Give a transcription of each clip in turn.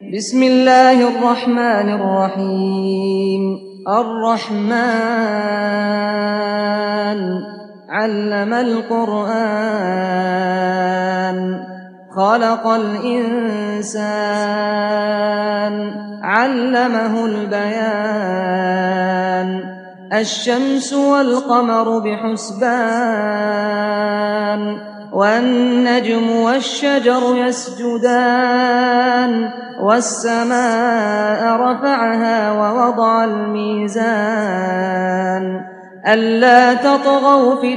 بسم الله الرحمن الرحيم الرحمن علم القرآن خلق الإنسان علمه البيان الشمس والقمر بحسبان والنجم والشجر يسجدان والسماء رفعها ووضع الميزان ألا تطغوا في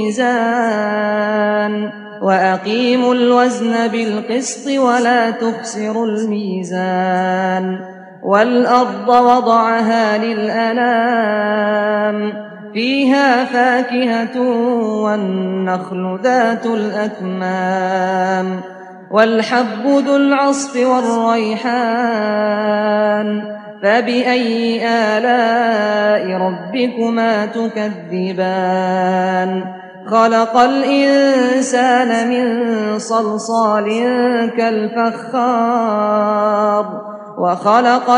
الميزان وأقيموا الوزن بالقسط ولا تخسروا الميزان والأرض وضعها للأنام فيها فاكهة والنخل ذات الأكمام والحب ذو العصف والريحان فبأي آلاء ربكما تكذبان خلق الإنسان من صلصال كالفخار وخلق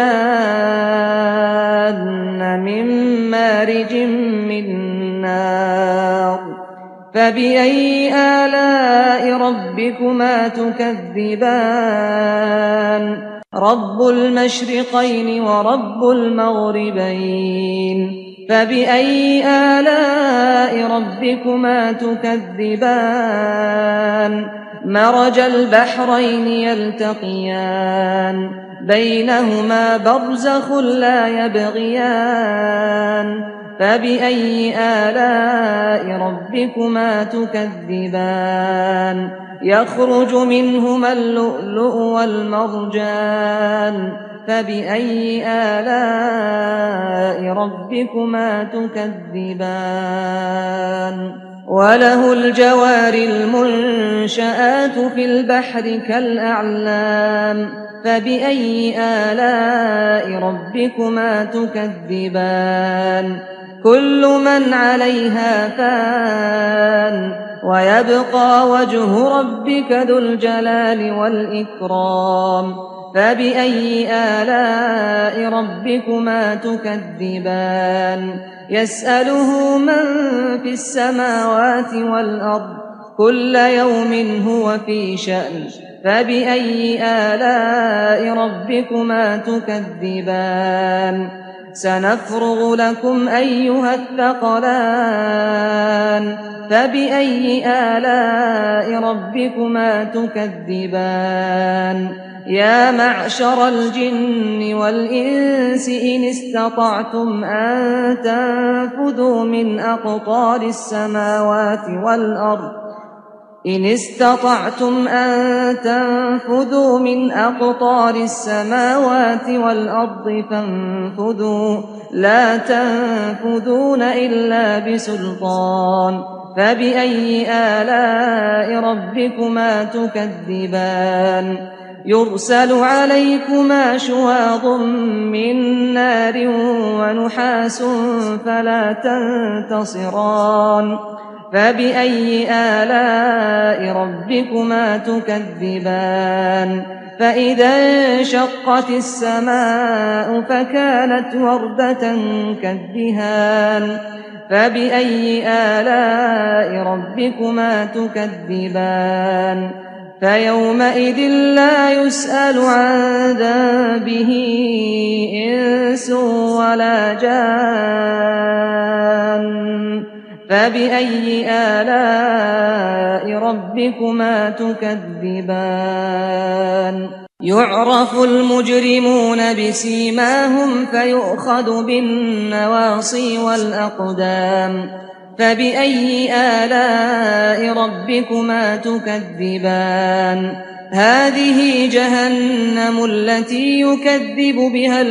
الجان من مارج من نار فبأي آلاء ربكما تكذبان رب المشرقين ورب المغربين فبأي آلاء ربكما تكذبان مرج البحرين يلتقيان بينهما برزخ لا يبغيان فبأي آلاء ربكما تكذبان يخرج منهما اللؤلؤ والمرجان فبأي آلاء ربكما تكذبان وله الجوار المنشآت في البحر كالأعلام فبأي آلاء ربكما تكذبان كل من عليها فان ويبقى وجه ربك ذو الجلال والإكرام فبأي آلاء ربكما تكذبان يسأله من في السماوات والأرض كل يوم هو في شأن فبأي آلاء ربكما تكذبان سنفرغ لكم أيها الثقلان فبأي آلاء ربكما تكذبان يا معشر الجن والإنس إن استطعتم أن تنفذوا من أقطار السماوات والأرض فانفذوا لا تنفذون إلا بسلطان فبأي آلاء ربكما تكذبان يرسل عليكما شواظ من نار ونحاس فلا تنتصران فبأي آلاء ربكما تكذبان فإذا انشقت السماء فكانت وردة كالدهان فبأي آلاء ربكما تكذبان فيومئذ لا يسأل عن ذنبه إنس ولا جان فبأي آلاء ربكما تكذبان يعرف المجرمون بسيماهم فيؤخذ بالنواصي والأقدام فبأي آلاء ربكما تكذبان هذه جهنم التي يكذب بها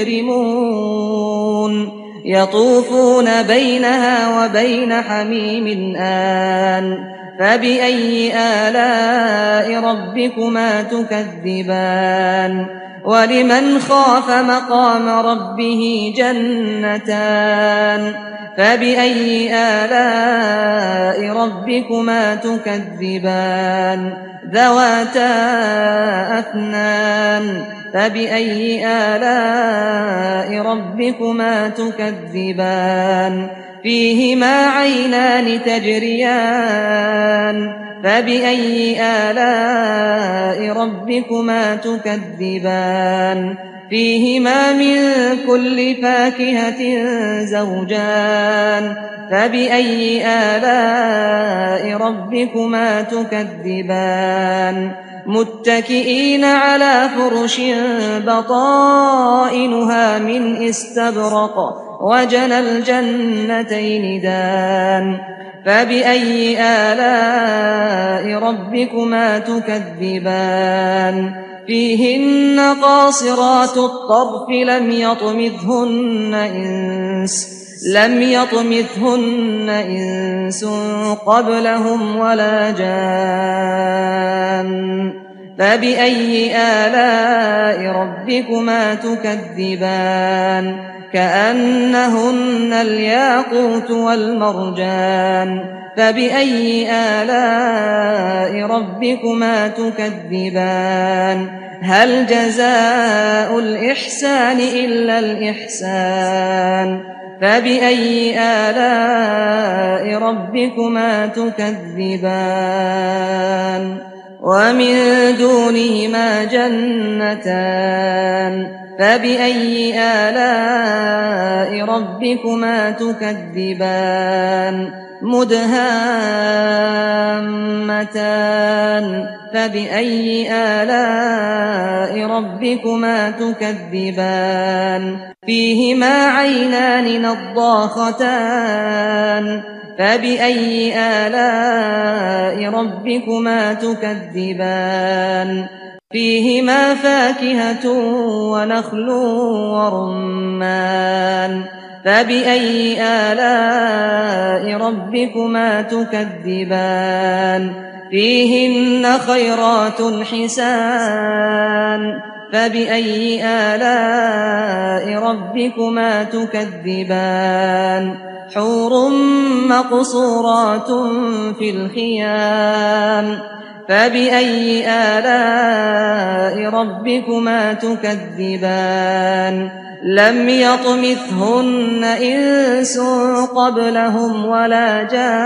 المجرمون يطوفون بينها وبين حميم آن فبأي آلاء ربكما تكذبان ولمن خاف مقام ربه جنتان فبأي آلاء ربكما تكذبان ذواتا أفنان فبأي آلاء ربكما تكذبان فيهما عينان تجريان فبأي آلاء ربكما تكذبان فيهما من كل فاكهة زوجان فبأي آلاء ربكما تكذبان متكئين على فرش بطائنها من استبرق وجنى الجنتين دان فبأي آلاء ربكما تكذبان فيهن قاصرات الطرف لم يطمثهن إنس قبلهم ولا جان فبأي آلاء ربكما تكذبان كأنهن الياقوت والمرجان فبأي آلاء ربكما تكذبان هل جزاء الإحسان إلا الإحسان فبأي آلاء ربكما تكذبان ومن دونهما جنتان فبأي آلاء ربكما تكذبان مدهامتان فبأي آلاء ربكما تكذبان فيهما عينان نضاختان فبأي آلاء ربكما تكذبان فيهما فاكهة ونخل ورمان فبأي آلاء ربكما تكذبان فيهن خيرات حسان فبأي آلاء ربكما تكذبان حور مقصورات في الخيام فبأي آلاء ربكما تكذبان لم يطمثهن إنس قبلهم ولا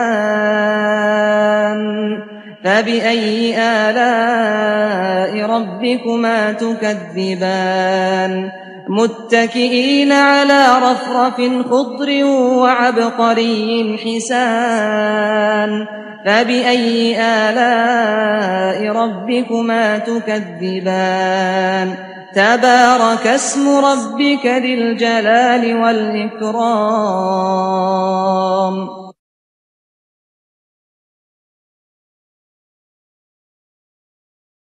جان فبأي آلاء ربكما تكذبان متكئين على رفرف خضر وعبقري حسان فبأي آلاء ربكما تكذبان تبارك اسم ربك ذي الجلال والإكرام